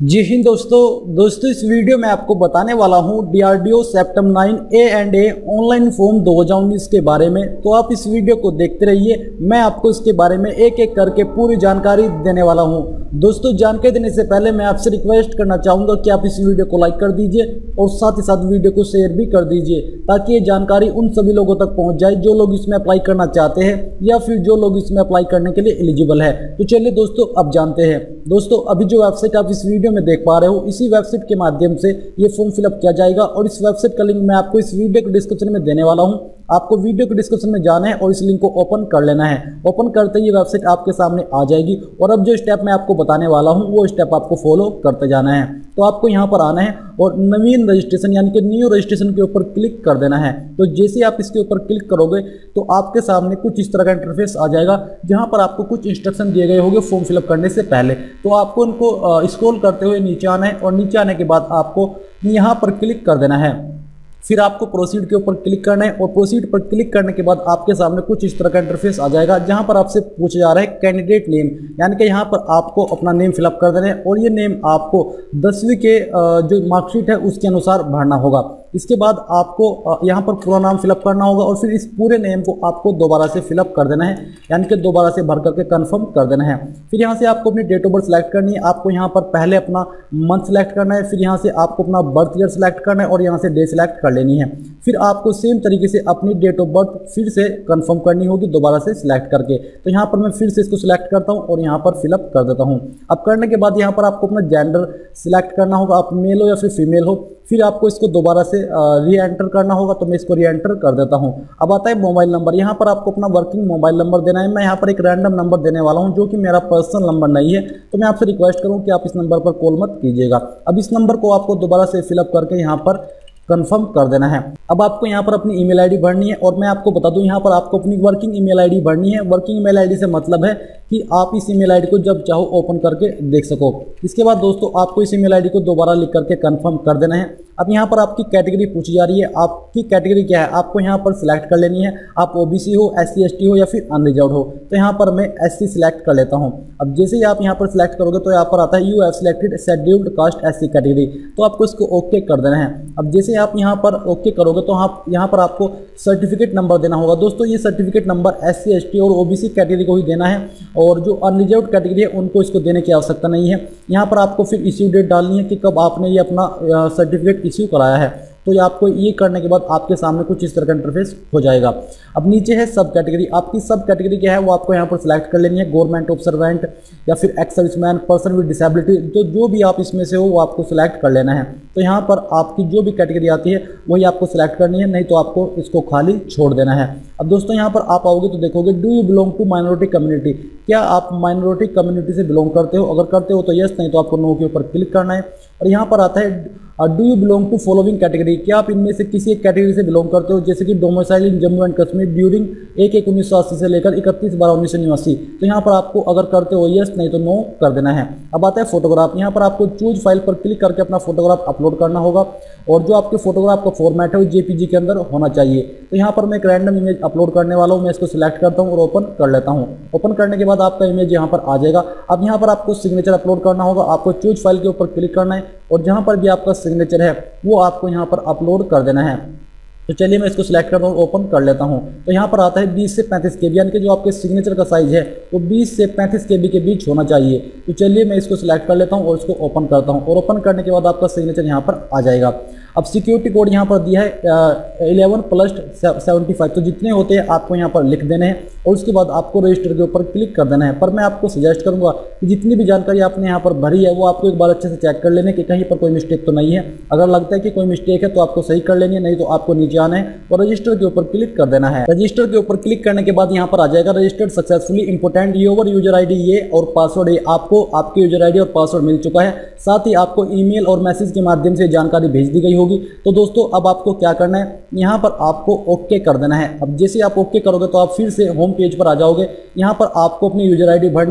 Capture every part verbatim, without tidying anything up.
जी हिंद दोस्तों दोस्तों इस वीडियो में आपको बताने वाला हूं DRDO CEPTAM nine A and A online form दो हज़ार उन्नीस के बारे में। तो आप इस वीडियो को देखते रहिए, मैं आपको इसके बारे में एक एक करके पूरी जानकारी देने वाला हूं। दोस्तों जानकारी देने से पहले मैं आपसे रिक्वेस्ट करना चाहूँगा कि आप इस वीडियो को लाइक कर दीजिए और साथ ही साथ वीडियो को शेयर भी कर दीजिए, ताकि ये जानकारी उन सभी लोगों तक पहुँच जाए जो लोग इसमें अप्लाई करना चाहते हैं या फिर जो लोग इसमें अप्लाई करने के लिए एलिजिबल है। तो चलिए दोस्तों अब जानते हैं। दोस्तों अभी जो वेबसाइट आप इस वीडियो में देख पा रहे हो, इसी वेबसाइट के माध्यम से ये फॉर्म फिलअप किया जाएगा और इस वेबसाइट का लिंक मैं आपको इस वीडियो के डिस्क्रिप्शन में देने वाला हूं। आपको वीडियो के डिस्क्रिप्शन में जाना है और इस लिंक को ओपन कर लेना है। ओपन करते ही वेबसाइट आपके सामने आ जाएगी और अब जो स्टेप मैं आपको बताने वाला हूं वो स्टेप आपको फॉलो करते जाना है। तो आपको यहां पर आना है और नवीन रजिस्ट्रेशन यानी कि न्यू रजिस्ट्रेशन के ऊपर क्लिक कर देना है। तो जैसे ही आप इसके ऊपर क्लिक करोगे तो आपके सामने कुछ इस तरह का इंटरफेस आ जाएगा, जहां पर आपको कुछ इंस्ट्रक्शन दिए गए होंगे फॉर्म फिलअप करने से पहले। तो आपको उनको स्क्रॉल करते हुए नीचे आना है और नीचे आने के बाद आपको यहाँ पर क्लिक कर देना है। फिर आपको प्रोसीड के ऊपर क्लिक करना है और प्रोसीड पर क्लिक करने के बाद आपके सामने कुछ इस तरह का इंटरफेस आ जाएगा, जहां पर आपसे पूछा जा रहा है कैंडिडेट नेम, यानी कि यहां पर आपको अपना नेम फिलअप कर देना है और ये नेम आपको दसवीं के जो मार्कशीट है उसके अनुसार भरना होगा। इसके बाद आपको यहाँ पर पूरा नाम फिलअप करना होगा और फिर इस पूरे नेम को आपको दोबारा से फिलअप कर देना है, यानी कि दोबारा से भर करके कंफर्म कर देना है। फिर यहाँ से आपको अपनी डेट ऑफ बर्थ सेलेक्ट करनी है। आपको यहाँ पर पहले अपना मंथ सेलेक्ट करना है, फिर यहाँ से आपको अपना बर्थ ईयर सेलेक्ट करना है और यहाँ से डे सेलेक्ट कर लेनी है। फिर आपको सेम तरीके से अपनी डेट ऑफ बर्थ फिर से कंफर्म करनी होगी दोबारा से सिलेक्ट करके। तो यहाँ पर मैं फिर से इसको सिलेक्ट करता हूँ और यहाँ पर फिलअप कर देता हूँ। अब करने के बाद यहाँ पर आपको अपना जेंडर सिलेक्ट करना होगा, आप मेल हो या फिर फीमेल हो। फिर आपको इसको दोबारा से री एंटर करना होगा, तो मैं इसको री एंटर कर देता हूं। अब आता है मोबाइल नंबर। यहाँ पर आपको अपना वर्किंग मोबाइल नंबर देना है। मैं यहाँ पर एक रैंडम नंबर देने वाला हूं जो कि मेरा पर्सनल नंबर नहीं है, तो मैं आपसे रिक्वेस्ट करूं कि आप इस नंबर पर कॉल मत कीजिएगा। अब इस नंबर को आपको दोबारा से फिलअप करके यहाँ पर कंफर्म कर देना है। अब आपको यहाँ पर अपनी ईमेल आईडी भरनी है और मैं आपको बता दूं यहाँ पर आपको अपनी वर्किंग ईमेल आईडी भरनी है। वर्किंग ईमेल आईडी से मतलब है कि आप इस ईमेल आईडी को जब चाहो ओपन करके देख सको। इसके बाद दोस्तों आपको इस ईमेल आईडी को दोबारा लिख करके कंफर्म कर देना है। अब यहाँ पर आपकी कैटेगरी पूछी जा रही है, आपकी कैटेगरी क्या है आपको यहाँ पर सिलेक्ट कर लेनी है। आप ओबीसी हो, एससी एसटी हो या फिर अनरिजर्व्ड हो। तो यहाँ पर मैं एससी सिलेक्ट कर लेता हूँ। अब जैसे ही आप यहाँ पर सिलेक्ट करोगे तो यहाँ पर आता है you have selected scheduled caste SC category, तो आपको इसको ओके कर देना है। अब जैसे आप यहाँ पर ओके करोगे तो आप यहाँ पर आपको सर्टिफिकेट नंबर देना होगा। दोस्तों ये सर्टिफिकेट नंबर एससी एसटी और ओबीसी कैटेगरी को ही देना है और जो अनरिजर्व्ड कैटेगरी है उनको इसको देने की आवश्यकता नहीं है। यहाँ पर आपको फिर इश्यू डेट डालनी है कि कब आपने ये अपना सर्टिफिकेट इश्यू कराया है। तो ये आपको ये करने के बाद आपके सामने कुछ इस तरह का इंटरफेस हो जाएगा। अब नीचे है सब कैटेगरी। आपकी सब कैटेगरी क्या है वो आपको यहाँ पर सिलेक्ट कर लेनी है। गवर्नमेंट ऑब्जर्वेंट या फिर ex serviceman, person with disability, तो जो भी आप इसमें से हो वो आपको सिलेक्ट कर लेना है। तो यहाँ पर आपकी जो भी कैटेगरी आती है वही आपको सिलेक्ट करनी है, नहीं तो आपको इसको खाली छोड़ देना है। अब दोस्तों यहाँ पर आप आओगे तो देखोगे do you belong to minority community, क्या आप माइनॉरिटी कम्युनिटी से बिलोंग करते हो? अगर करते हो तो यस, नहीं तो आपको नो के ऊपर क्लिक करना है। और यहाँ पर आता है do you belong to following category, क्या आप इनमें से किसी एक कैटेगरी से बिलोंग करते हो? जैसे कि domicile in Jammu and Kashmir during एक एक उन्नीस सौ अस्सी से लेकर इकतीस बारह उन्नीस सौ नवासी। तो यहाँ पर आपको अगर करते हो यस, नहीं तो नो कर देना है। अब आता है फोटोग्राफ। यहाँ पर आपको चूज फाइल पर क्लिक करके अपना फोटोग्राफ अपलोड करना होगा और जो आपके फोटोग्राफ का फॉर्मेट है वो जेपीजी के अंदर होना चाहिए। तो यहाँ पर मैं एक रैंडम इमेज अपलोड करने वाला हूँ, मैं इसको सिलेक्ट करता हूँ और ओपन कर लेता हूँ। ओपन करने के बाद आपका इमेज यहाँ पर आ जाएगा। अब यहाँ पर आपको सिग्नेचर अपलोड करना होगा। आपको चूज फाइल के ऊपर क्लिक करना है और जहाँ पर भी आपका सिग्नेचर है वो आपको यहाँ पर अपलोड कर देना है। तो चलिए मैं इसको सिलेक्ट करता हूँ, ओपन कर लेता हूँ। तो यहाँ पर आता है बीस से पैंतीस के बी, यानी कि जो आपके सिग्नेचर का साइज है वो बीस से पैंतीस के बी के बीच होना चाहिए। तो चलिए मैं इसको सिलेक्ट कर लेता हूँ और इसको ओपन करता हूँ और ओपन करने के बाद आपका सिग्नेचर यहाँ पर आ जाएगा। अब सिक्योरिटी कोड यहाँ पर दिया है इलेवन प्लस सेवेंटी फाइव, तो जितने होते हैं आपको यहाँ पर लिख देने हैं और उसके बाद आपको रजिस्टर के ऊपर क्लिक कर देना है। पर मैं आपको सजेस्ट करूँगा कि जितनी भी जानकारी आपने यहाँ पर भरी है वो आपको एक बार अच्छे से चेक कर लेने कि कहीं पर कोई मिस्टेक तो नहीं है। अगर लगता है कि कोई मिस्टेक है तो आपको सही कर लेनी है, नहीं तो आपको नीचे आना है और रजिस्टर के ऊपर क्लिक कर देना है। रजिस्टर के ऊपर क्लिक करने के बाद यहाँ पर आ जाएगा registered successfully important your user ID ये और पासवर्ड ये, आपको आपके यूजर आईडी और पासवर्ड मिल चुका है। साथ ही आपको ईमेल और मैसेज के माध्यम से जानकारी भेज दी गई होगी। तो दोस्तों अब आपको क्या करना है, यहाँ पर आपको ओके कर देना है। अब जैसे आप ओके करोगे तो आप फिर से होम पेज पर आ जाओगे। यहाँ पर आपको अपनी यूजर आईडी भरनी है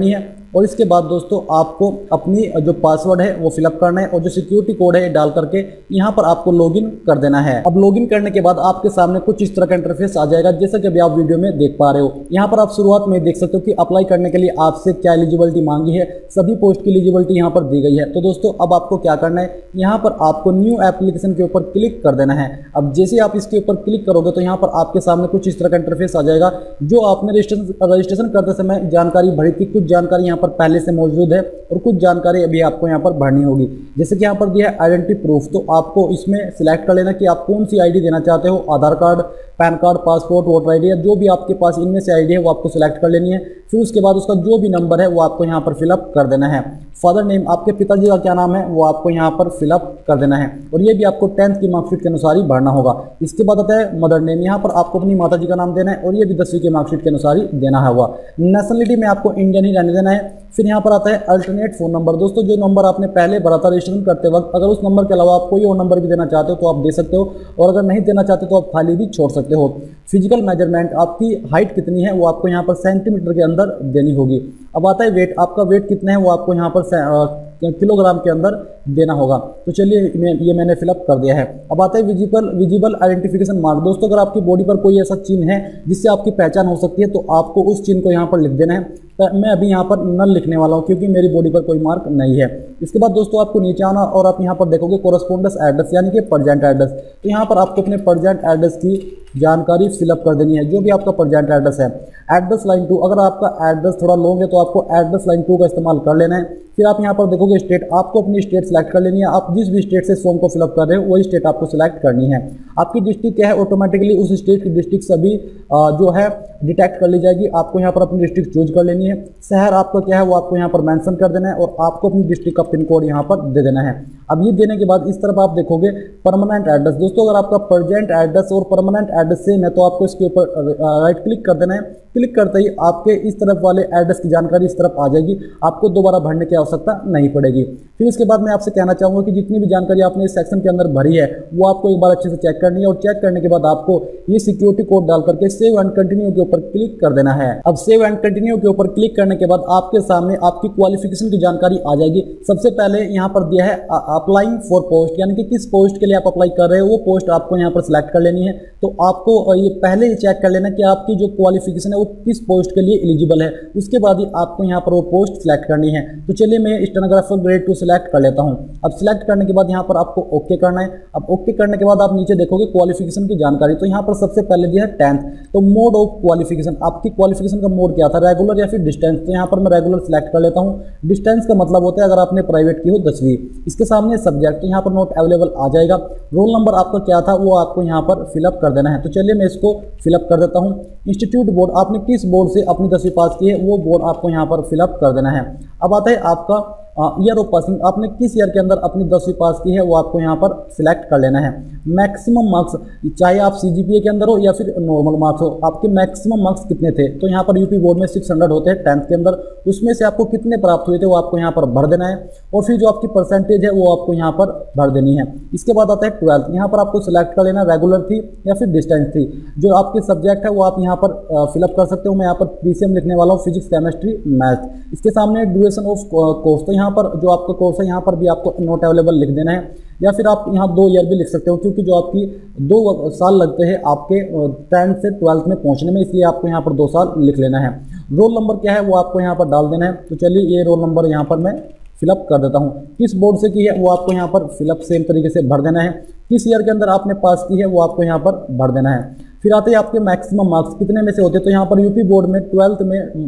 और इसके बाद दोस्तों आपको अपनी जो पासवर्ड है वो फिलअप करना है और जो सिक्योरिटी कोड है डाल करके यहाँ पर आपको लॉगिन कर देना है। अब लॉगिन करने के बाद आपके सामने कुछ इस तरह का इंटरफेस आ जाएगा जैसा कि अभी आप वीडियो में देख पा रहे हो। यहाँ पर आप शुरुआत में देख सकते हो कि अप्लाई करने के लिए आपसे क्या एलिजिबिलिटी मांगी है, सभी पोस्ट की एलिजिबिलिटी यहाँ पर दी गई है। तो दोस्तों अब आपको क्या करना है, यहाँ पर आपको न्यू एप्लीकेशन के ऊपर क्लिक कर देना है। अब जैसे आप इसके ऊपर क्लिक करोगे तो यहाँ पर आपके सामने कुछ इस तरह का इंटरफेस आ जाएगा। जो आपने रजिस्ट्रेशन रजिस्ट्रेशन करते समय जानकारी भरी थी, कुछ जानकारी यहाँ पर पहले से मौजूद है और कुछ जानकारी अभी आपको यहाँ पर भरनी होगी। जैसे कि यहाँ पर दिया है आइडेंटिटी प्रूफ, तो आपको इसमें सिलेक्ट कर लेना कि आप कौन सी आईडी देना चाहते हो, Aadhaar card, PAN card, passport, voter ID, या जो भी आपके पास इनमें से आईडी है वो आपको सिलेक्ट कर लेनी है। फिर उसके बाद उसका जो भी नंबर है वो आपको यहाँ पर फिलअप कर देना है। फादर नेम, आपके पिताजी का क्या नाम है वो आपको यहाँ पर फिलअप कर देना है और ये भी आपको टेंथ की मार्कशीट के अनुसार ही भरना होगा। इसके बाद आता है मदर नेम, यहाँ पर आपको अपनी माता जी का नाम देना है और ये भी दसवीं की मार्कशीट के अनुसार ही देना है। हुआ नेशनलिटी में आपको इंडियन ही रहने देना है। फिर यहाँ पर आता है अल्टरनेट फोन नंबर। दोस्तों जो नंबर आपने पहले भरा था रजिस्ट्रेशन करते वक्त, अगर उस नंबर के अलावा आप कोई और नंबर भी देना चाहते हो तो आप दे सकते हो और अगर नहीं देना चाहते तो आप खाली भी छोड़ सकते हो। फिजिकल मेजरमेंट, आपकी हाइट कितनी है वो आपको यहाँ पर सेंटीमीटर के अंदर देनी होगी। अब आता है वेट, आपका वेट कितना है वो आपको यहाँ पर किलोग्राम के अंदर देना होगा। तो चलिए ये मैंने फिलअप कर दिया है। अब आता है विजिबल विजिबल आइडेंटिफिकेशन मार्क। दोस्तों अगर आपकी बॉडी पर कोई ऐसा चिन्ह है जिससे आपकी पहचान हो सकती है तो आपको उस चिन्ह को यहाँ पर लिख देना है। मैं अभी यहाँ पर नल लिखने वाला हूँ क्योंकि मेरी बॉडी पर कोई मार्क नहीं है। इसके बाद दोस्तों आपको नीचे आना और आप यहाँ पर देखोगे कोरस्पोंडेंस एड्रेस यानी कि प्रेजेंट एड्रेस। तो यहाँ पर आपको अपने प्रेजेंट एड्रेस की जानकारी फिलअप कर देनी है, जो भी आपका प्रेजेंट एड्रेस है। एड्रेस लाइन टू, अगर आपका एड्रेस थोड़ा लॉन्ग है तो आपको एड्रेस लाइन टू का इस्तेमाल कर लेना है। फिर आप यहाँ पर देखोगे स्टेट, आपको अपनी स्टेट सेलेक्ट कर लेनी है। आप जिस भी स्टेट से फॉर्म को फिलअप कर रहे हो वही स्टेट आपको सिलेक्ट करनी है। आपकी डिस्ट्रिक्ट क्या है, ऑटोमेटिकली उस स्टेट की डिस्ट्रिक्ट सभी जो है डिटेक्ट कर ली जाएगी। आपको यहाँ पर अपनी डिस्ट्रिक्ट चूज कर लेनी है। शहर आपका क्या है वो आपको यहाँ पर मेंशन कर देना है और आपको अपनी डिस्ट्रिक्ट का पिन कोड यहाँ पर दे देना है। अब ये देने के बाद इस तरफ आप देखोगे परमानेंट एड्रेस। दोस्तों अगर आपका प्रेजेंट एड्रेस और परमानेंट एड्रेस सेम है तो आपको इसके ऊपर राइट क्लिक कर देना है। क्लिक करते ही आपके इस तरफ वाले एड्रेस की जानकारी इस तरफ आ जाएगी, आपको दोबारा भरने की आवश्यकता नहीं पड़ेगी। फिर इसके बाद मैं आपसे कहना चाहूँगा कि जितनी भी जानकारी आपने इस सेक्शन के अंदर भरी है वो आपको एक बार अच्छे से चेक करनी है और चेक करने के बाद आपको ये सिक्योरिटी कोड डाल करके सेव एंड कंटिन्यू के ऊपर क्लिक कर देना है। अब सेव एंड कंटिन्यू के ऊपर क्लिक करने के बाद आपके सामने आपकी क्वालिफिकेशन की जानकारी आ जाएगी। सबसे पहले यहाँ पर दिया है अप्लाइंग फॉर पोस्ट, यानी कि किस पोस्ट के लिए आप अप्लाई कर रहे हो वो पोस्ट आपको यहाँ पर सिलेक्ट कर लेनी है। तो आपको ये पहले ही चेक कर लेना कि आपकी जो क्वालिफिकेशन है वो किस पोस्ट के लिए एलिजिबल है, उसके बाद ही आपको यहाँ पर वो पोस्ट सिलेक्ट करनी है। तो चलिए मैं स्टेनोग्राफर ग्रेड टू सिलेक्ट कर लेता हूँ। अब सिलेक्ट करने के बाद यहाँ पर आपको ओके करना है। अब ओके करने के बाद आप नीचे देखोगे क्वालिफिकेशन की जानकारी। तो यहाँ पर सबसे पहले दिया है टेंथ। तो मोड ऑफ क्वालिफिकेशन, आपकी क्वालिफिकेशन का मोड क्या था, रेगुलर या फिर डिस्टेंस। तो यहाँ पर मैं रेगुलर सिलेक्ट कर लेता हूँ। डिस्टेंस का मतलब होता है अगर आपने प्राइवेट की हो दसवीं। इसके सामने सब्जेक्ट, तो यहाँ पर नोट अवेलेबल आ जाएगा। रोल नंबर आपका क्या था वो आपको यहाँ पर फिलअप कर देना है। तो चलिए मैं इसको फिलअप कर देता हूँ। इंस्टीट्यूट बोर्ड, आपने किस बोर्ड से अपनी दसवीं पास की है वो बोर्ड आपको यहाँ पर फिलअप कर देना है। अब आता है आपका ईयर ऑफ पासिंग, आपने किस ईयर के अंदर अपनी दसवीं पास की है वो आपको यहाँ पर सिलेक्ट कर लेना है। मैक्सिमम मार्क्स, चाहे आप सीजीपीए के अंदर हो या फिर नॉर्मल मार्क्स हो, आपके मैक्सिमम मार्क्स कितने थे। तो यहाँ पर यूपी बोर्ड में छह सौ होते हैं टेंथ के अंदर, उसमें से आपको कितने प्राप्त हुए थे वो आपको यहाँ पर भर देना है और फिर जो आपकी परसेंटेज है वो आपको यहाँ पर भर देनी है। इसके बाद आता है ट्वेल्थ, यहाँ पर आपको सिलेक्ट कर लेना रेगुलर थी या फिर डिस्टेंस थी। जो आपके सब्जेक्ट है वो आप यहाँ पर फिलअप कर सकते हो। मैं यहाँ पर पीसीएम लिखने वाला हूँ, फिजिक्स, केमिस्ट्री, मैथ। इसके सामने ड्यूरेशन ऑफ कोर्स, तो यहाँ पर जो आपका कोर्स है यहाँ पर भी आपको नोट अवेलेबल लिख देना है या फिर आप यहाँ दो ईयर भी लिख सकते हो क्योंकि जो आपकी दो साल लगते हैं आपके टेंथ से ट्वेल्थ में पहुँचने में, इसलिए आपको यहाँ पर दो साल लिख लेना है। रोल नंबर क्या है वो आपको यहाँ पर डाल देना है। तो चलिए ये रोल नंबर यहाँ पर मैं फिलअप कर देता हूँ। किस बोर्ड से की है वो आपको यहाँ पर फिलअप सेम तरीके से भर देना है। किस ईयर के अंदर आपने पास की है वो आपको यहाँ पर भर देना है। फिर आते हैं आपके मैक्सिमम मार्क्स कितने में से होते हैं। तो यहाँ पर यूपी बोर्ड में ट्वेल्थ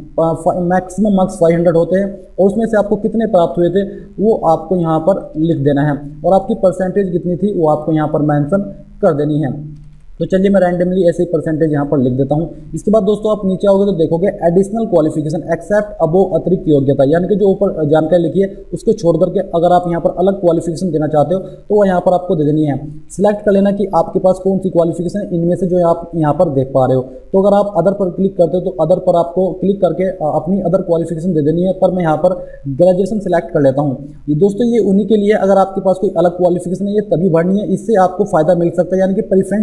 में मैक्सिमम मार्क्स पाँच सौ होते हैं और उसमें से आपको कितने प्राप्त हुए थे वो आपको यहाँ पर लिख देना है और आपकी परसेंटेज कितनी थी वो आपको यहाँ पर मेंशन कर देनी है। तो चलिए मैं रैंडमली ऐसे ही परसेंटेज यहाँ पर लिख देता हूँ। इसके बाद दोस्तों आप नीचे आओगे तो देखोगे एडिशनल क्वालिफिकेशन एक्सेप्ट अबो, अतिरिक्त योग्यता, यानी कि जो ऊपर जानकारी लिखी है उसको छोड़ करके अगर आप यहाँ पर अलग क्वालिफिकेशन देना चाहते हो तो वो यहाँ पर आपको दे देनी है। सिलेक्ट कर लेना कि आपके पास कौन सी क्वालिफिकेशन है इनमें से जो आप यहाँ पर देख पा रहे हो। तो अगर आप अदर पर क्लिक करते हो तो अदर पर आपको क्लिक करके अपनी अदर क्वालिफिकेशन दे देनी है, पर मैं यहाँ पर ग्रेजुएशन सिलेक्ट कर लेता हूँ। ये दोस्तों ये उन्हीं के लिए, अगर आपके पास कोई अलग क्वालिफिकेशन है ये तभी भरनी है, इससे आपको फायदा मिल सकता है, यानी कि प्रेफरेंस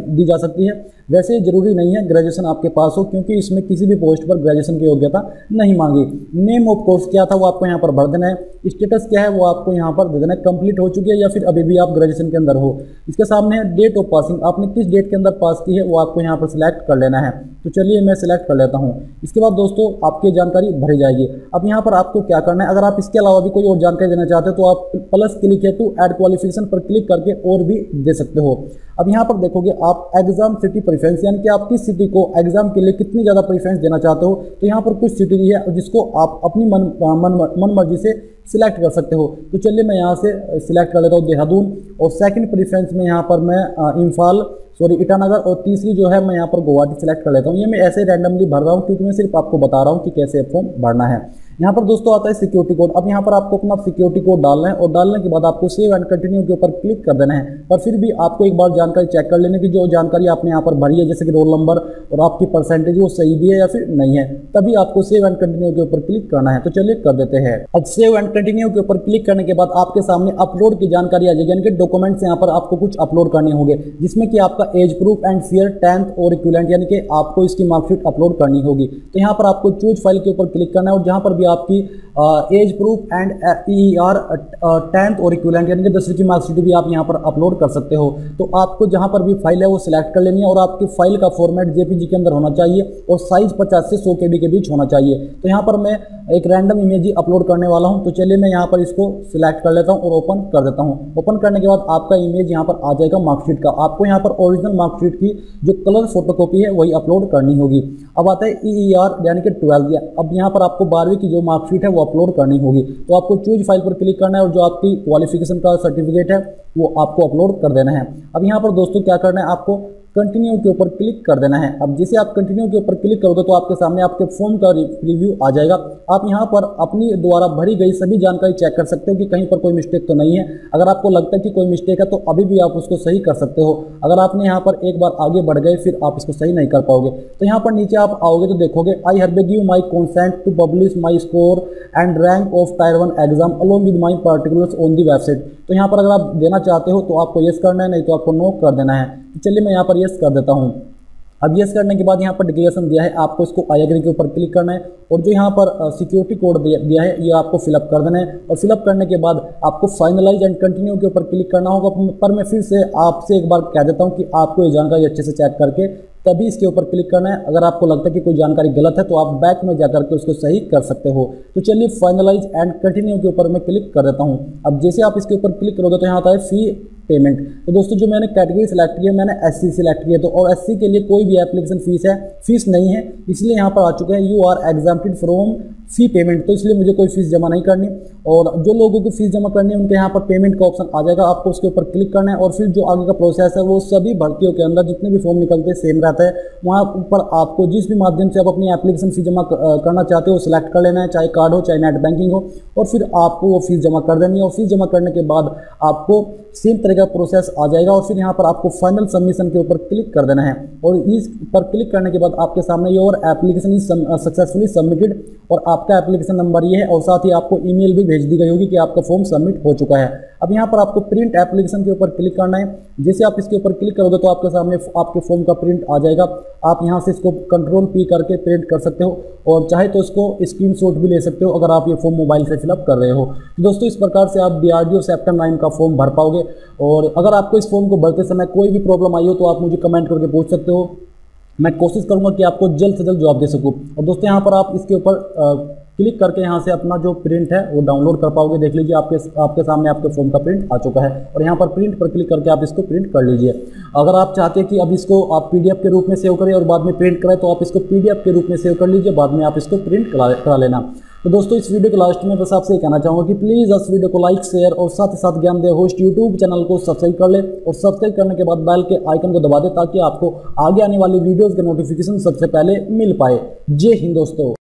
दी जा सकती है। वैसे जरूरी नहीं है ग्रेजुएशन आपके पास हो, क्योंकि इसमें किसी भी पोस्ट पर ग्रेजुएशन की योग्यता नहीं मांगी। नेम ऑफ कोर्स क्या था वो आपको यहाँ पर भर देना है। स्टेटस क्या है वो आपको यहाँ पर दे देना है, कंप्लीट हो चुकी है या फिर अभी भी आप ग्रेजुएशन के अंदर हो। इसके सामने है डेट ऑफ पासिंग, आपने किस डेट के अंदर पास की है वो आपको यहाँ पर सिलेक्ट कर लेना है। तो चलिए मैं सिलेक्ट कर लेता हूँ। इसके बाद दोस्तों आपकी जानकारी भरी जाएगी। अब यहाँ पर आपको क्या करना है, अगर आप इसके अलावा भी कोई और जानकारी देना चाहते हो तो आप plus click here to add qualification पर क्लिक करके और भी दे सकते हो। अब यहाँ पर देखोगे आप एग्जाम सिटी प्रेफरेंस, यानी कि आप किस सिटी को एग्जाम के लिए कितनी ज़्यादा प्रेफरेंस देना चाहते हो। तो यहाँ पर कुछ सिटी दी है जिसको आप अपनी मन मन मन मर्जी से सिलेक्ट कर सकते हो। तो चलिए मैं यहाँ से सिलेक्ट कर लेता हूँ देहरादून, और सेकंड प्रेफरेंस में यहाँ पर मैं इम्फाल सॉरी ईटानगर, और तीसरी जो है मैं यहाँ पर गुवाहाटी सिलेक्ट कर लेता हूँ। ये मैं ऐसे रैंडमली भर रहा हूँ क्योंकि मैं सिर्फ आपको बता रहा हूँ कि कैसे फॉर्म भरना है। यहाँ पर दोस्तों आता है सिक्योरिटी कोड। अब यहाँ पर आपको अपना सिक्योरिटी कोड डालना है, और डालने के बाद आपको सेव एंड कंटिन्यू के ऊपर क्लिक कर देना है। पर फिर भी आपको एक बार जानकारी चेक कर लेने की, जो जानकारी आपने यहाँ पर भरी है जैसे कि रोल नंबर और आपकी परसेंटेज वो सही भी है या फिर नहीं है, तभी आपको सेव एंड कंटिन्यू के ऊपर क्लिक करना है। तो चलिए कर देते हैं। अब सेव एंड कंटिन्यू के ऊपर क्लिक करने के बाद आपके सामने अपलोड की जानकारी आ जाएगी, यानी कि डॉक्यूमेंट्स यहाँ पर आपको कुछ अपलोड करने होंगे, जिसमें कि आपका एज प्रूफ एंड फियर टेंथ और इक्विवेलेंट, यानी कि आपको इसकी मार्कशीट अपलोड करनी होगी। तो यहाँ पर आपको चूज फाइल के ऊपर क्लिक करना है, और जहाँ पर भी आपकी एज प्रूफ एंड ई आर टेंथ और इक्विवेलेंट यानी कि दसवीं की मार्कशीट भी आप यहाँ पर अपलोड कर सकते हो। तो आपको जहाँ पर भी फाइल है वो सिलेक्ट कर लेनी है, और आपकी फाइल का फॉर्मेट जेपीजी के अंदर होना चाहिए और साइज पचास से सौ केबी के बीच होना चाहिए। तो यहाँ पर मैं एक रैंडम इमेज ही अपलोड करने वाला हूँ। तो चलिए मैं यहाँ पर इसको सिलेक्ट कर लेता हूँ और ओपन कर देता हूँ। ओपन करने के बाद आपका इमेज यहाँ पर आ जाएगा मार्कशीट का। आपको यहाँ पर ओरिजिनल मार्कशीट की जो कलर फोटोकॉपी है वही अपलोड करनी होगी। अब आता है ई आर यानी कि ट्वेल्थ। अब यहाँ पर आपको बारहवीं की जो मार्कशीट है वो अपलोड करनी होगी। तो आपको चूज फाइल पर क्लिक करना है, और जो आपकी क्वालिफिकेशन का सर्टिफिकेट है वो आपको अपलोड कर देना है। अब यहाँ पर दोस्तों क्या करना है, आपको कंटिन्यू के ऊपर क्लिक कर देना है। अब जैसे आप कंटिन्यू के ऊपर क्लिक करोगे तो आपके सामने आपके फॉर्म का रिव्यू आ जाएगा। आप यहाँ पर अपनी द्वारा भरी गई सभी जानकारी चेक कर सकते हो कि कहीं पर कोई मिस्टेक तो नहीं है। अगर आपको लगता है कि कोई मिस्टेक है तो अभी भी आप उसको सही कर सकते हो। अगर आपने यहाँ पर एक बार आगे बढ़ गए फिर आप इसको सही नहीं कर पाओगे। तो यहाँ पर नीचे आप आओगे तो देखोगे I hereby give my consent to publish my score and rank of tier one exam along with my particulars on the website. तो यहाँ पर अगर आप देना चाहते हो तो आपको यस करना है, नहीं तो आपको नो कर देना है। चलिए मैं यहाँ पर यस कर देता हूँ। अब यस करने के बाद यहाँ पर डिक्लेरेशन दिया है, आपको इसको आई एग्री के ऊपर क्लिक करना है, और जो यहाँ पर सिक्योरिटी कोड दिया है ये आपको फिलअप कर देना है। और फिलअप करने के बाद आपको फाइनलाइज एंड कंटिन्यू के ऊपर क्लिक करना होगा। पर मैं फिर से आपसे एक बार कह देता हूँ कि आपको ये जानकारी अच्छे से चेक करके तभी इसके ऊपर क्लिक करना है। अगर आपको लगता है कि कोई जानकारी गलत है तो आप बैक में जाकर के उसको सही कर सकते हो। तो चलिए फाइनलाइज एंड कंटिन्यू के ऊपर मैं क्लिक कर देता हूँ। अब जैसे आप इसके ऊपर क्लिक करोगे तो यहाँ आता है फी पेमेंट। तो दोस्तों जो मैंने कैटेगरी सिलेक्ट की है, मैंने एससी सिलेक्ट किया, तो और एससी के लिए कोई भी एप्लीकेशन फीस है फीस नहीं है, इसलिए यहाँ पर आ चुका है you are exempted from fee payment. तो इसलिए मुझे कोई फीस जमा नहीं करनी, और जो लोगों को फीस जमा करनी है उनके यहाँ पर पेमेंट का ऑप्शन आ जाएगा। आपको उसके ऊपर क्लिक करना है, और फिर जो आगे का प्रोसेस है वो सभी भर्तियों के अंदर जितने भी फॉर्म निकलते हैं सेम रहता है। वहाँ ऊपर आपको जिस भी माध्यम से आप अपनी एप्लीकेशन फीस जमा करना चाहते हो सिलेक्ट कर लेना है, चाहे कार्ड हो चाहे नेट बैंकिंग हो, और फिर आपको वो फीस जमा कर देनी है। और फीस जमा करने के बाद आपको सेम तरह का प्रोसेस आ जाएगा, और फिर यहाँ पर आपको फाइनल सबमिशन के ऊपर क्लिक कर देना है। और इस पर क्लिक करने के बाद आपके सामने your application is successfully submitted, और आपका एप्लीकेशन नंबर ये है, और साथ ही आपको ईमेल भी भेज दी गई होगी कि आपका फॉर्म सबमिट हो चुका है। अब यहाँ पर आपको प्रिंट एप्लीकेशन के ऊपर क्लिक करना है। जैसे आप इसके ऊपर क्लिक करोगे तो आपके सामने आपके फॉर्म का प्रिंट आ जाएगा। आप यहाँ से इसको कंट्रोल पी करके प्रिंट कर सकते हो, और चाहे तो इसको स्क्रीनशॉट भी ले सकते हो अगर आप ये फॉर्म मोबाइल से फिलअप कर रहे हो। तो दोस्तों इस प्रकार से आप डीआरडीओ सेप्टेम नाइन का फॉर्म भर पाओगे। और अगर आपको इस फॉर्म को भरते समय कोई भी प्रॉब्लम आई हो तो आप मुझे कमेंट करके पूछ सकते हो। मैं कोशिश करूंगा कि आपको जल्द से जल्द जवाब दे सकूं। और दोस्तों यहाँ पर आप इसके ऊपर क्लिक करके यहाँ से अपना जो प्रिंट है वो डाउनलोड कर पाओगे। देख लीजिए आपके आपके सामने आपके फॉर्म का प्रिंट आ चुका है, और यहाँ पर प्रिंट पर क्लिक करके आप इसको प्रिंट कर लीजिए। अगर आप चाहते हैं कि अब इसको आप पीडीएफ के रूप में सेव करें और बाद में प्रिंट करें तो आप इसको पीडीएफ के रूप में सेव कर लीजिए, बाद में आप इसको प्रिंट करा करा लेना। तो दोस्तों इस वीडियो के लास्ट में बस आपसे कहना चाहूँगा कि प्लीज़ इस वीडियो को लाइक शेयर और साथ ही साथ ज्ञान दे होस्ट यूट्यूब चैनल को सब्सक्राइब कर ले, और सब्सक्राइब करने के बाद बेल के आइकन को दबा दे ताकि आपको आगे आने वाली वीडियोज़ के नोटिफिकेशन सबसे पहले मिल पाए। जय हिंद दोस्तों।